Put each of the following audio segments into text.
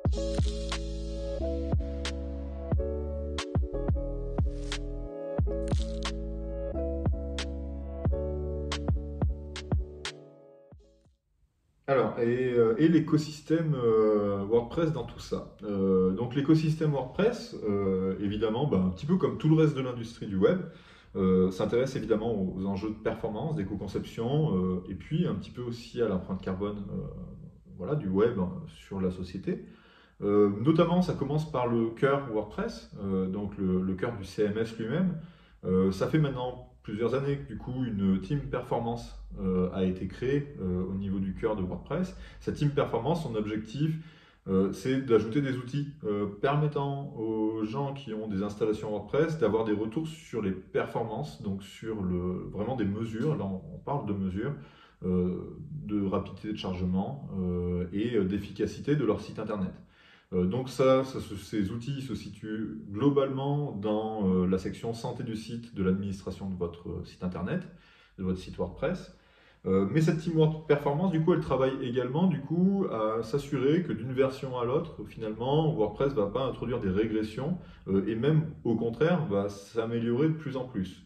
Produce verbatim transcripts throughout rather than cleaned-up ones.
Alors, et, euh, et l'écosystème euh, WordPress dans tout ça. Euh, donc l'écosystème WordPress, euh, évidemment, bah, un petit peu comme tout le reste de l'industrie du web, euh, s'intéresse évidemment aux enjeux de performance, d'éco-conception, euh, et puis un petit peu aussi à l'empreinte carbone euh, voilà, du web hein, sur la société. Euh, notamment, ça commence par le cœur WordPress, euh, donc le, le cœur du C M S lui-même. Euh, ça fait maintenant plusieurs années que du coup une team performance euh, a été créée euh, au niveau du cœur de WordPress. Cette team performance, son objectif, euh, c'est d'ajouter des outils euh, permettant aux gens qui ont des installations WordPress d'avoir des retours sur les performances, donc sur le, vraiment des mesures. Là, on, on parle de mesures. euh, de rapidité de chargement euh, et d'efficacité de leur site internet. Euh, donc ça, ça ces outils se situent globalement dans euh, la section santé du site de l'administration de votre euh, site internet, de votre site WordPress. Euh, mais cette team Word Performance, du coup, elle travaille également du coup, à s'assurer que d'une version à l'autre, finalement, WordPress ne va pas introduire des régressions euh, et même au contraire va s'améliorer de plus en plus.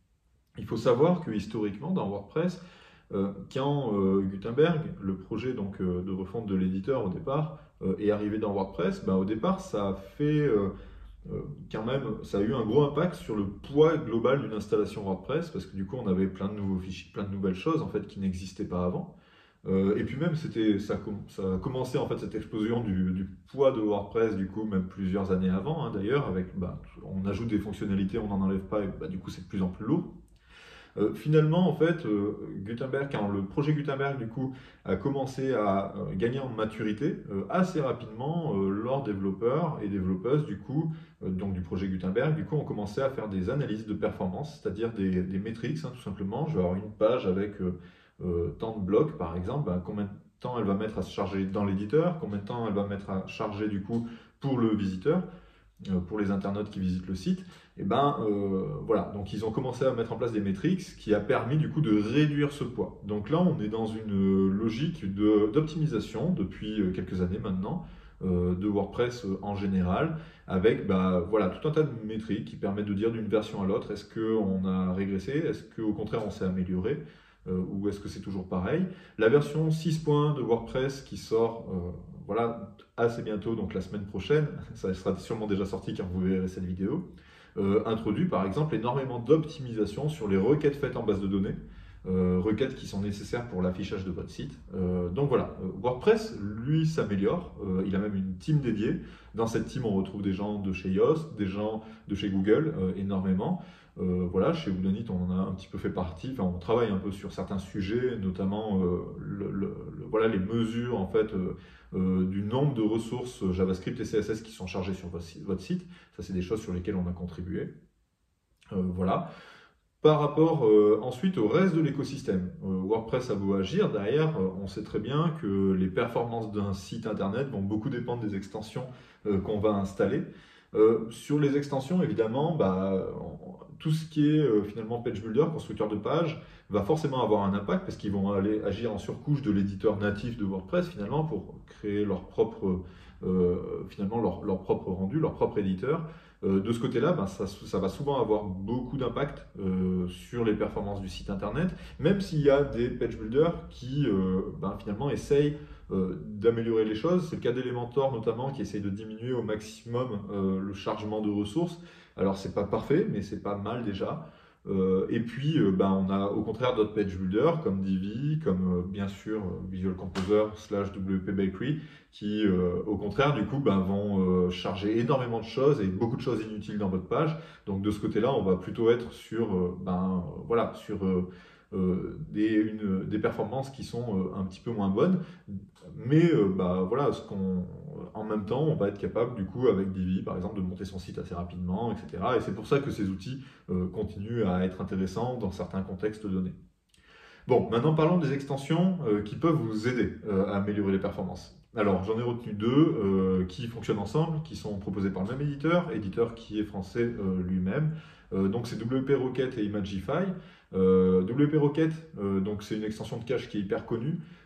Il faut savoir que historiquement, dans WordPress, euh, quand euh, Gutenberg, le projet donc, euh, de refonte de l'éditeur au départ, euh, est arrivé dans WordPress, ben, au départ, ça a fait euh, euh, quand même, ça a eu un gros impact sur le poids global d'une installation WordPress, parce que du coup, on avait plein de nouveaux fichiers, plein de nouvelles choses en fait qui n'existaient pas avant. Euh, et puis même, c'était, ça, ça a commencé en fait cette explosion du, du poids de WordPress, du coup, même plusieurs années avant, hein, d'ailleurs, avec, bah, on ajoute des fonctionnalités, on n'en enlève pas, et bah, du coup, c'est de plus en plus lourd. Euh, finalement, en fait, euh, Gutenberg, quand le projet Gutenberg, du coup, a commencé à euh, gagner en maturité euh, assez rapidement, euh, leurs développeurs et développeuses, du coup, euh, donc du projet Gutenberg, du coup, ont commencé à faire des analyses de performance, c'est-à-dire des, des métriques, hein, tout simplement. Je vais avoir une page avec euh, euh, tant de blocs, par exemple, ben, combien de temps elle va mettre à se charger dans l'éditeur, combien de temps elle va mettre à charger, du coup, pour le visiteur. Euh, pour les internautes qui visitent le site, et ben euh, voilà, donc ils ont commencé à mettre en place des métriques, ce qui a permis du coup de réduire ce poids. Donc là, on est dans une logique d'optimisation depuis euh, quelques années maintenant euh, de WordPress euh, en général, avec bah, voilà, tout un tas de métriques qui permettent de dire d'une version à l'autre, est-ce qu'on a régressé, est-ce qu'au contraire on s'est amélioré, euh, ou est-ce que c'est toujours pareil. La version six point de WordPress qui sort euh, voilà, assez bientôt, donc la semaine prochaine, ça sera sûrement déjà sorti car vous verrez cette vidéo, euh, introduit par exemple énormément d'optimisation sur les requêtes faites en base de données, euh, requêtes qui sont nécessaires pour l'affichage de votre site. Euh, donc voilà, euh, WordPress, lui, s'améliore, euh, il a même une team dédiée. Dans cette team, on retrouve des gens de chez Yoast, des gens de chez Google, euh, énormément. Euh, voilà, chez Whodunit, on en a un petit peu fait partie. Enfin, on travaille un peu sur certains sujets, notamment euh, le, le, le, voilà, les mesures en fait euh, euh, du nombre de ressources JavaScript et C S S qui sont chargées sur votre, votre site. Ça, c'est des choses sur lesquelles on a contribué. Euh, voilà. Par rapport euh, ensuite au reste de l'écosystème, euh, WordPress a beau agir, derrière, euh, on sait très bien que les performances d'un site internet vont beaucoup dépendre des extensions euh, qu'on va installer. Euh, sur les extensions, évidemment, bah, on- tout ce qui est euh, finalement page builder, constructeur de page, va forcément avoir un impact parce qu'ils vont aller agir en surcouche de l'éditeur natif de WordPress finalement pour créer leur propre, euh, finalement leur, leur propre rendu, leur propre éditeur. Euh, de ce côté-là, ben, ça, ça va souvent avoir beaucoup d'impact euh, sur les performances du site internet, même s'il y a des page builders qui euh, ben, finalement essayent euh, d'améliorer les choses. C'est le cas d'Elementor notamment qui essaye de diminuer au maximum euh, le chargement de ressources. Alors c'est pas parfait, mais c'est pas mal déjà. Euh, et puis, euh, ben, on a au contraire d'autres page builders comme Divi, comme euh, bien sûr euh, Visual Composer slash W P Bakery, qui euh, au contraire du coup ben, vont euh, charger énormément de choses et beaucoup de choses inutiles dans votre page. Donc de ce côté-là, on va plutôt être sur, euh, ben, euh, voilà, sur euh, euh, des, une- des performances qui sont euh, un petit peu moins bonnes. Mais euh, bah, voilà, ce qu'on, en même temps, on va être capable du coup avec Divi par exemple de monter son site assez rapidement, et cetera. Et c'est pour ça que ces outils euh, continuent à être intéressants dans certains contextes donnés. Bon, maintenant parlons des extensions euh, qui peuvent vous aider euh, à améliorer les performances. Alors, j'en ai retenu deux euh, qui fonctionnent ensemble, qui sont proposés par le même éditeur, éditeur qui est français euh, lui-même. Euh, donc, c'est W P Rocket et Imagify. Euh, W P Rocket, euh, donc c'est une extension de cache qui est hyper connue.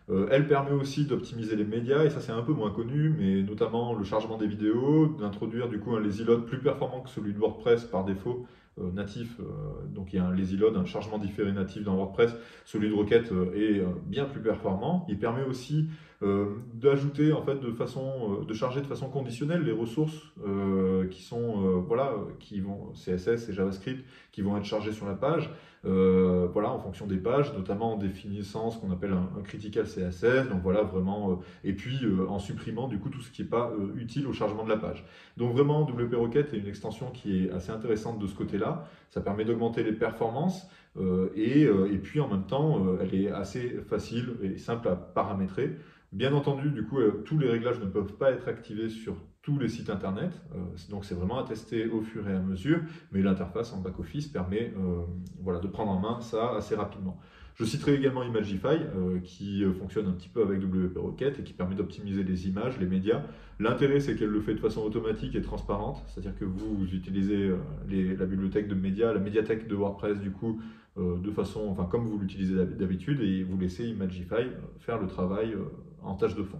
Euh, elle permet aussi d'optimiser les médias, et ça c'est un peu moins connu, mais notamment le chargement des vidéos, d'introduire du coup un lazy load plus performant que celui de WordPress par défaut, euh, natif. Euh, donc il y a un lazy load, un chargement différé natif dans WordPress. Celui de Rocket euh, est euh, bien plus performant. Il permet aussi euh, d'ajouter en fait de façon, euh, de charger de façon conditionnelle les ressources euh, qui sont, euh, voilà, qui vont C S S et JavaScript qui vont être chargées sur la page. Euh, voilà, en fonction des pages, notamment en définissant ce qu'on appelle un, un critical C S S, donc voilà vraiment, euh, et puis euh, en supprimant du coup tout ce qui n'est pas euh, utile au chargement de la page. Donc vraiment, W P Rocket est une extension qui est assez intéressante de ce côté-là, ça permet d'augmenter les performances, euh, et, euh, et puis en même temps, euh, elle est assez facile et simple à paramétrer. Bien entendu, du coup, euh, tous les réglages ne peuvent pas être activés sur tous les sites internet, euh, donc c'est vraiment à tester au fur et à mesure, mais l'interface en back-office permet euh, voilà, de prendre en main ça assez rapidement. Je citerai également Imagify, euh, qui fonctionne un petit peu avec W P Rocket et qui permet d'optimiser les images, les médias. L'intérêt, c'est qu'elle le fait de façon automatique et transparente, c'est-à-dire que vous, vous utilisez euh, les, la bibliothèque de médias, la médiathèque de WordPress, du coup, euh, de façon, enfin, comme vous l'utilisez d'habitude, et vous laissez Imagify euh, faire le travail euh, en tâche de fond.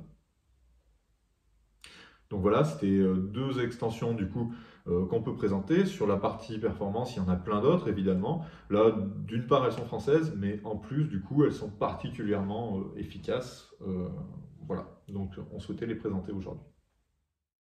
Donc voilà, c'était euh, deux extensions du coup euh, qu'on peut présenter. Sur la partie performance, il y en a plein d'autres évidemment. Là, d'une part, elles sont françaises, mais en plus, du coup, elles sont particulièrement euh, efficaces. Euh, voilà, donc on souhaitait les présenter aujourd'hui.